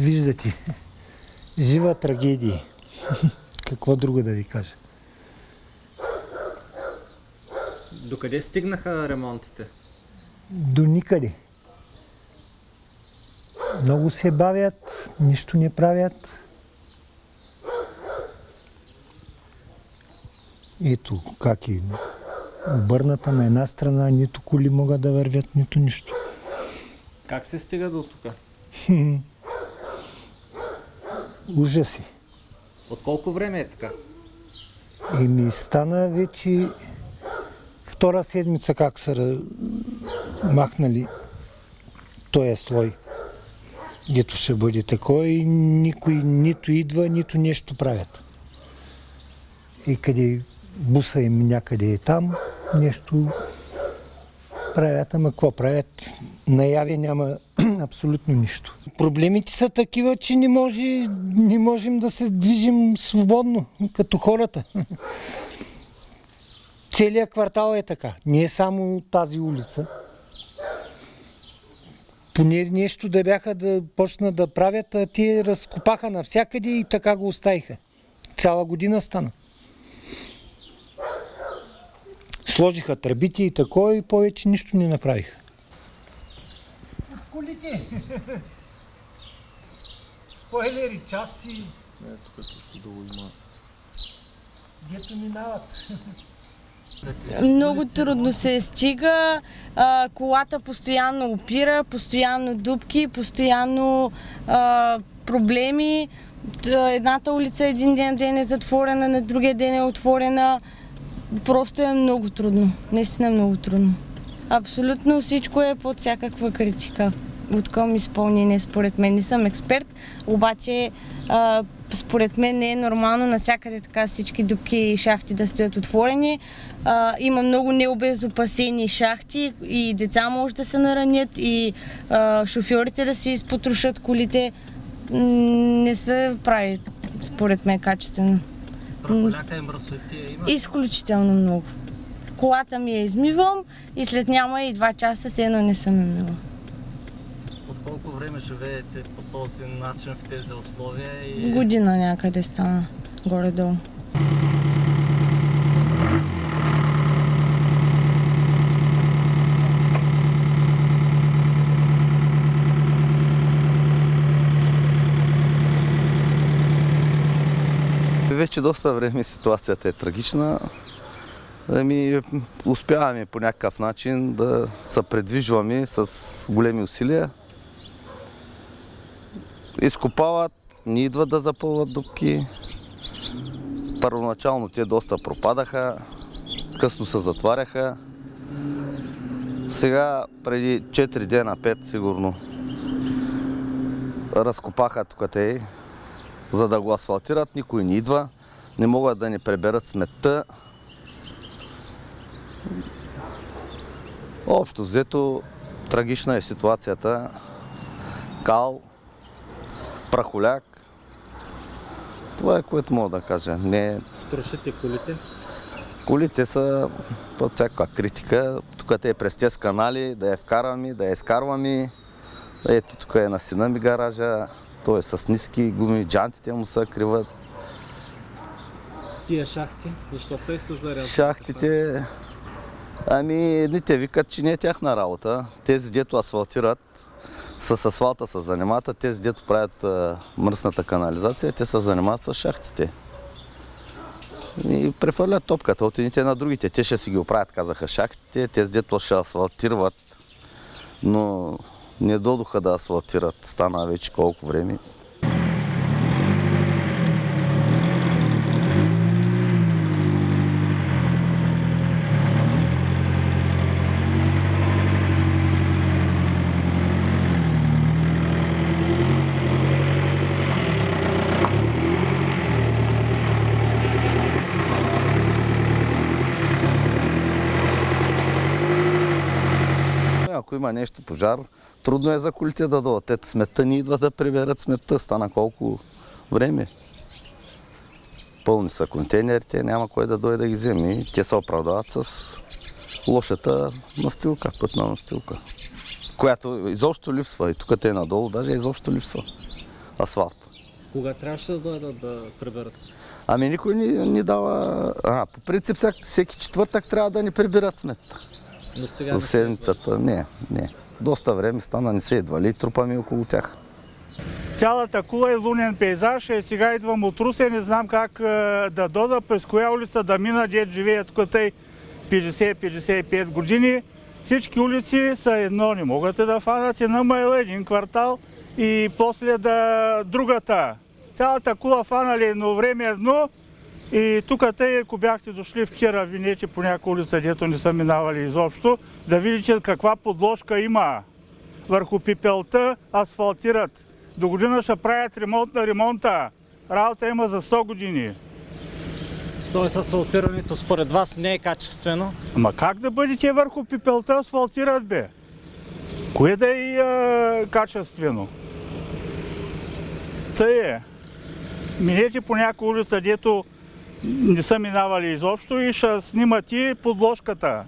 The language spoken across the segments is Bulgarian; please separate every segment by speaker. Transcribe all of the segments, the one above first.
Speaker 1: виждате, жива трагедия. Какво друго да ви кажа?
Speaker 2: Докъде стигнаха ремонтите?
Speaker 1: До никъде. Много се бавят, нищо не правят. Ето как е обърната на една страна, нито коли могат да вървят, нито нищо.
Speaker 2: Как се стига до тук?
Speaker 1: Ужаси.
Speaker 2: От колко време е така?
Speaker 1: Ми стана вече втора седмица как са махнали този слой. Дето ще бъде такова и никой нито идва, нито нещо правят. И къде буса им някъде е там, нещо правят, ама какво правят? Наяви няма абсолютно нищо. Проблемите са такива, че не можем да се движим свободно, като хората. Целият квартал е така, не е само тази улица. Поне нещо да бяха да почнат да правят, а те разкопаха навсякъде и така го оставиха. Цяла година стана. Сложиха тръбите и такова и повече нищо не направиха. От колите. Спойлери, части.
Speaker 2: Тук също долу има.
Speaker 1: Дето минават.
Speaker 3: Много трудно се стига, колата постоянно опира, постоянно дупки, постоянно проблеми. Едната улица един ден е затворена, на другия ден е отворена. Просто е много трудно, наистина много трудно. Абсолютно всичко е под всякаква критика. От към изпълнение, според мен. Не съм експерт, обаче според мен не е нормално навсякъде така всички дупки и шахти да стоят отворени. Има много необезопасени шахти и деца може да се наранят и шофьорите да си изпотрошат колите. Не се прави, според мен, качествено.
Speaker 2: Прахоляка и мръсотия има?
Speaker 3: Изключително много. Колата ми я измивам и след няма и 2 часа все едно не съм я мила.
Speaker 2: От колко време живеете по този начин в тези условия?
Speaker 3: Година някъде стана, горе-долу.
Speaker 4: Вече доста време ситуацията е трагична. Успяваме по някакъв начин да се предвижваме с големи усилия. Изкопават, не идват да запълват дупки. Първоначално те доста пропадаха, късно се затваряха. Сега, преди 4 дена, 5 сигурно, разкопаха тук те, за да го асфалтират. Никой не идва, не могат да ни преберат сметта. Общо взето, трагична е ситуацията. Кал, прахоляк. Това е, което мога да кажа.
Speaker 2: Трошите колите?
Speaker 4: Колите са под всякаква критика. Тук те е през тези канали, да я вкарваме, да я изкарваме. Ето тук е на сина ми гаража. Той е с ниски гуми, джантите му са криват.
Speaker 2: Тия шахти, защо те са зарязват?
Speaker 4: Шахтите, едните викат, че не е тяхна работа. Тези, дето асфалтират, с асфалта се занимават, а тези, дето правят мръсната канализация, те се занимават с шахтите. И прехвърлят топката от едните на другите. Те ще си ги оправят, казаха шахтите, тези, дето ще асфалтират, но не дойдоха да асфалтират, стана вече колко време. Ако има нещо пожар, трудно е за колите да дойдат. Ето сметта не идва да приберат сметта. Стана колко време. Пълни са контейнерите, няма кой да дойде да ги вземе. Те се оправдават с лошата настилка, пътна настилка, която изобщо липсва. И тук те надолу даже изобщо липсва. асфалт.
Speaker 2: Кога трябваше да дойдат да приберат?
Speaker 4: Ами никой не дава... по принцип всеки четвъртък трябва да ни прибират сметта.
Speaker 2: Но сега
Speaker 4: За седмицата. Не. Доста време стана, не се идвали и трупаме около тях.
Speaker 5: Цялата Кула е лунен пейзаж. Сега идвам от Русе, не знам как да дода, през коя улица да мина, дет живеят тук тъй 50-55 години. Всички улици са едно, не могат да фанат една майла, един квартал и после да другата. Цялата Кула фанали едно време едно и тук тъй, ако бяхте дошли вчера, винете по някоя улица, дето не са минавали изобщо, да видите каква подложка има. Върху пепелта асфалтират. До година ще правят ремонт на ремонта. Работа има за 100 години.
Speaker 2: Тоест асфалтирането според вас не е качествено?
Speaker 5: Ама как да бъдете върху пепелта асфалтират, бе? Кое да е качествено? Тъй е. Минете по някоя улица, дето не са минавали изобщо и ще снимат и подложката.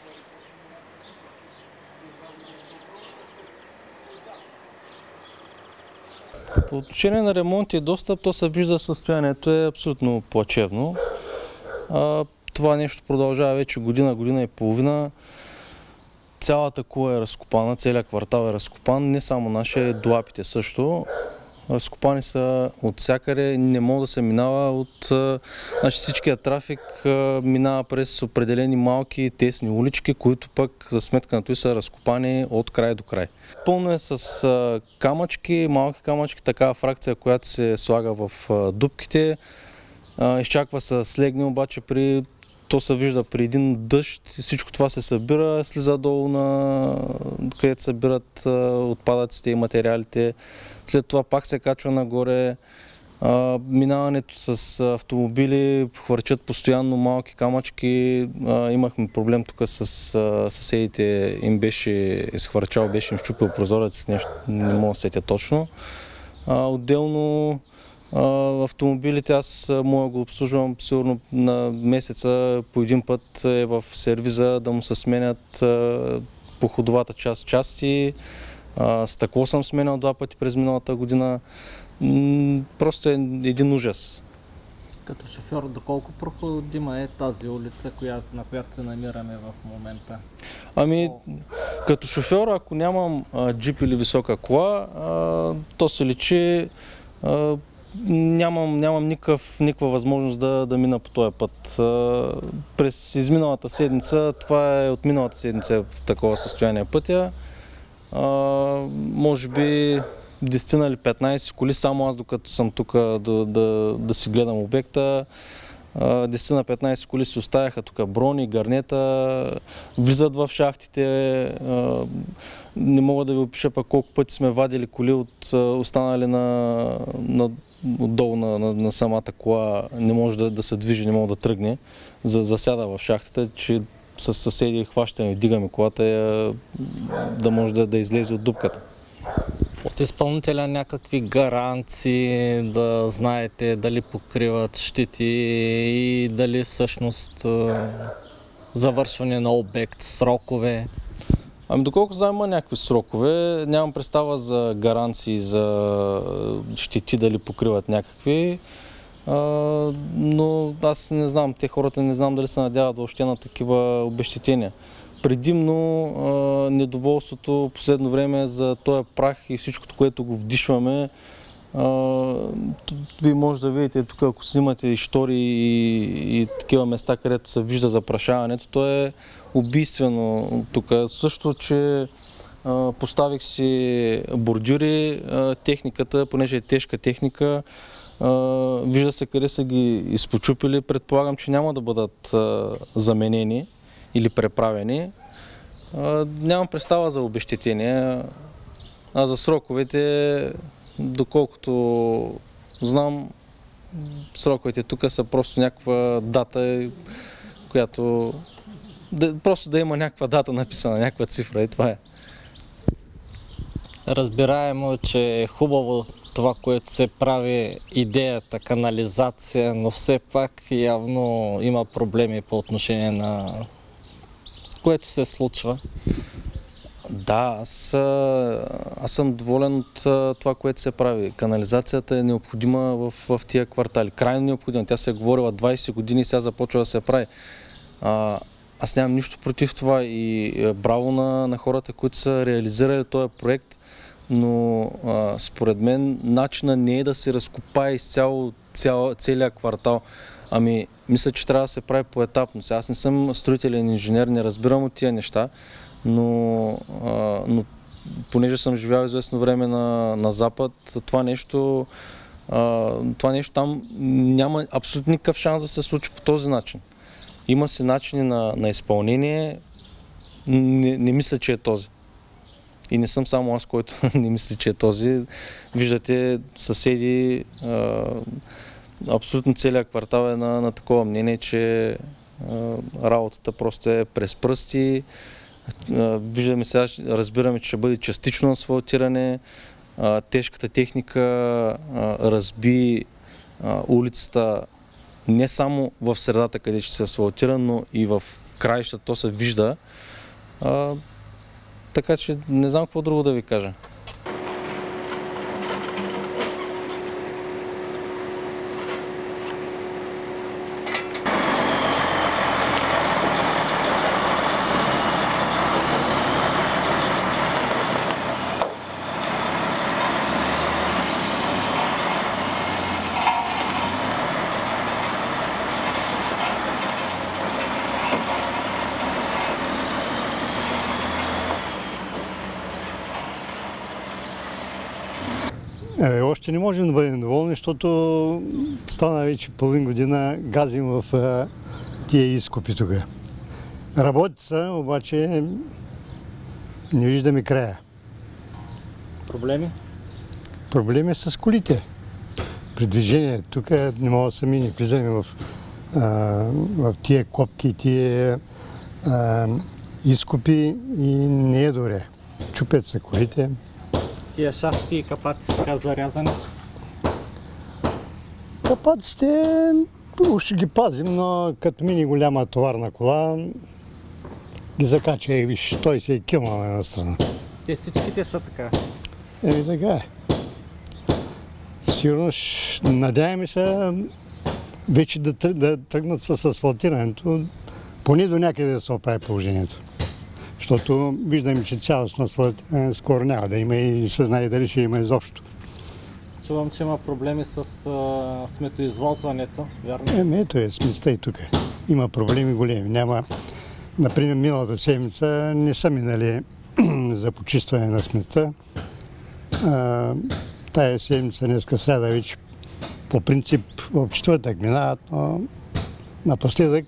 Speaker 6: По отношение на ремонт и достъп, то се вижда състоянието е абсолютно плачевно. Това нещо продължава вече година и половина. Цялата Кула е разкопана, целият квартал е разкопан, не само нашия, Дуапите също. Разкопани са от всякъде, не може да се минава от... Значи всичкият трафик минава през определени малки тесни улички, които пък за сметка на това са разкопани от край до край. Пълно е с камъчки, малки камъчки, такава фракция, която се слага в дупките. Изчаква се слегне, обаче то се вижда при един дъжд, всичко това се събира, слиза долу където събират отпадъците и материалите. След това пак се качва нагоре. Минаването с автомобили, хвърчат постоянно малки камъчки. Имахме проблем тук с съседите, им беше изхвърчал, беше им щупил прозорец, нещо не мога да сетя точно. Отделно автомобилите аз мога да го обслужвам сигурно на месеца по един път е в сервиза да му се сменят по ходовата части. Стъкло съм сменял 2 пъти през миналата година. Просто е един ужас.
Speaker 2: Като шофьор, доколко проходима е тази улица, на която се намираме в момента?
Speaker 6: Ами, като шофьор, ако нямам джип или висока кола, то се личи, нямам никаква възможност да мина по този път. През изминалата седмица, това е от миналата седмица в такова състояние пътя, може би 10 или 15 коли, само аз докато съм тук да си гледам обекта. 10 на 15 коли се оставяха тук, брони, гарнета, влизат в шахтите. Не мога да ви опиша пък колко пъти сме вадили коли останали отдолу на самата кола, не може да се движи, не може да тръгне, засяда в шахтата, че с съседи хващаме, дигаме колата, да може да излезе от дупката.
Speaker 2: От изпълнителя някакви гаранции, да знаете дали покриват щети и дали всъщност завършване на обект, срокове?
Speaker 6: Ами доколко знам, има някакви срокове, нямам представа за гаранции, за щети дали покриват някакви, но аз не знам, те хората не знам дали се надяват въобще на такива обезщетения. Предимно недоволството последно време за този прах и всичкото, което го вдишваме. Вие може да видите тук, ако снимате истории и такива места, където се вижда запрашаването, то е убийствено тук. Също, че поставих си бордюри, техниката, понеже е тежка техника, вижда се къде са ги изпочупили. Предполагам, че няма да бъдат заменени или преправени. Нямам представа за обезщетение, а за сроковете, доколкото знам, сроковете тук са просто някаква дата, която просто да има някаква дата написана, някаква цифра и това е.
Speaker 2: Разбираемо, че е хубаво това, което се прави, идеята, канализация, но все пак явно има проблеми по отношение на което се случва.
Speaker 6: Да, аз съм доволен от това, което се прави. Канализацията е необходима в тия квартали. Крайно необходима. Тя се е говорила 20 години и сега започва да се прави. Аз нямам нищо против това и браво на хората, които са реализирали този проект, но според мен начинът не е да се разкопае изцяло целият квартал. Мисля, че трябва да се прави поетапно. Аз не съм строителен инженер, не разбирам от тия неща, но понеже съм живял известно време на Запад, това нещо там няма абсолютно никакъв шанс да се случи по този начин. Има си начини на изпълнение, не мисля, че е този. И не съм само аз, който не мисля, че е този. Виждате съседи, абсолютно целият квартал е на такова мнение, че работата просто е през пръсти. Виждаме сега, разбираме, че ще бъде частично асфалтиране. Тежката техника разби улицата не само в средата, къде ще се асфалтира, но и в краищата, то се вижда. Така че не знам какво друго да ви кажа.
Speaker 7: Още не можем да бъдем доволни, защото стана вече половин година газим в тия изкопи тук. Работи са, обаче не виждаме края.
Speaker 2: Проблеми?
Speaker 7: Проблеми с колите. При движение. Тук не мога сами не влизаме в тия копки, тия изкопи и не е добре. Чупят се колите.
Speaker 2: Тия шахти и капаци така зарязани?
Speaker 7: Капаците ще ги пазим, но като мини голяма товарна кола, ги закача и виж, той се е килнал на една страна.
Speaker 2: Те всичките са така?
Speaker 7: Така е. Сигурно надяваме се вече да тръгнат с асфалтирането, поне до някъде да се оправи положението. Защото виждаме, че цялостно асфалтиране скоро няма да има и се знае дали ще има изобщо.
Speaker 2: Чувам, че има проблеми с сметоизвозването, вярно?
Speaker 7: Ето е сместа и тук. Има проблеми големи. Няма. Например, миналата седмица не са минали за почистване на смета. Тая седмица, днеска сряда, вече по принцип в четвъртък минават, но напоследък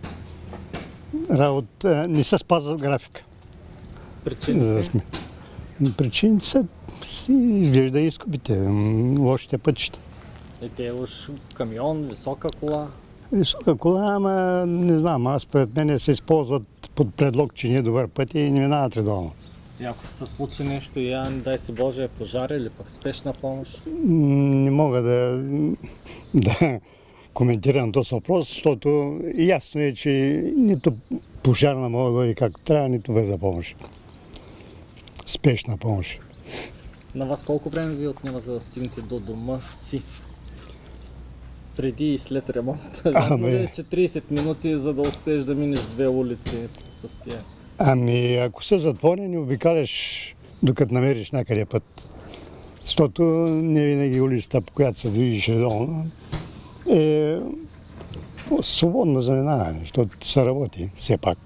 Speaker 7: не се спазва графика.
Speaker 2: Причините?
Speaker 7: Причините са, изглежда изкупите, лошите пътища.
Speaker 2: И те уж камион, висока кола?
Speaker 7: Висока кола, ама не знам, аз пред мен се използват под предлог, че не е добър път и не минават редовно.
Speaker 2: И ако се случи нещо, не дай си Боже, пожар или пък спешна помощ?
Speaker 7: Не мога да коментирам този въпрос, защото ясно е, че нито пожарна мога да дойде както трябва, нито бърза помощ. Спешна помощ.
Speaker 2: На вас колко време ви отнема за да стигнете до дома си? Преди и след ремонт. Вярно ли е, че 30 минути, за да успееш да минеш 2 улици с тия?
Speaker 7: Ако са затворени, обикаляш докато намериш някъде път. Защото не винаги улицата, по която се движиш редовно, е свободна за минаване, защото се работи все пак.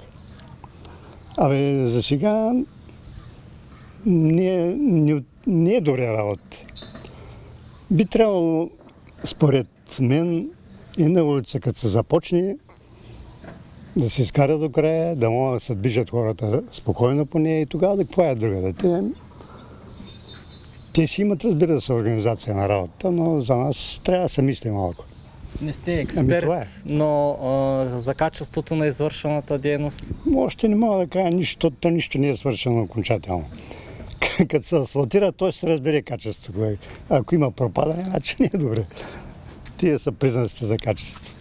Speaker 7: За сега не е добре работа. Би трябвало, според мен, една улица, като се започне, да се изкара до края, да могат да се движат хората спокойно по нея и тогава да какво е другата. Те си имат, разбира се, организация на работа, но за нас трябва да се мисли малко.
Speaker 2: Не сте експерт, но за качеството на извършената дейност?
Speaker 7: Още не мога да кажа нищо, то нищо не е свършено окончателно. Като се асфалтира, той ще се разбере качеството. Ако има пропадане, значи не е добре. Тия са признаците за качество.